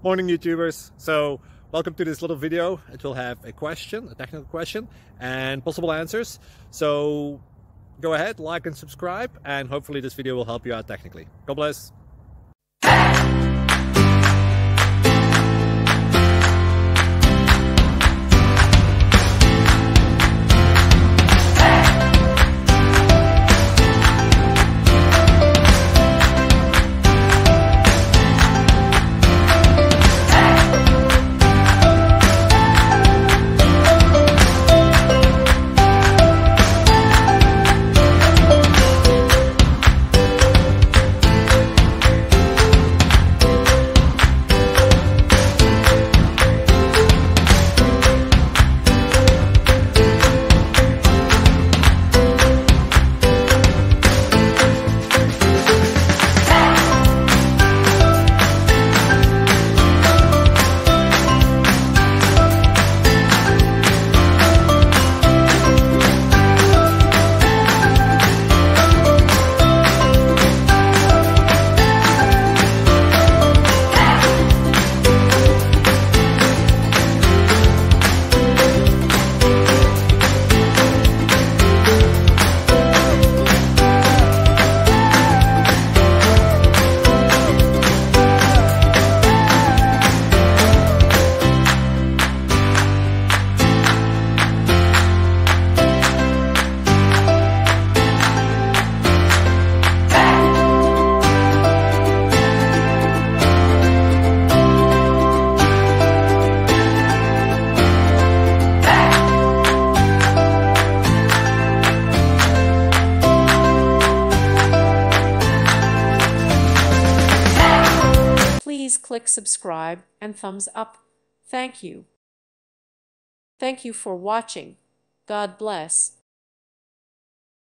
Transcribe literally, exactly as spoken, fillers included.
Morning YouTubers. So welcome to this little video. It will have a question, a technical question, and possible answers. So go ahead, like and subscribe, and hopefully this video will help you out technically. God bless. Please click subscribe and thumbs up. Thank you. Thank you for watching. God bless.